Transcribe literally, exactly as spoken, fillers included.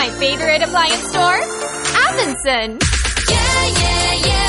my favorite appliance store? Avenson! Yeah, yeah, yeah.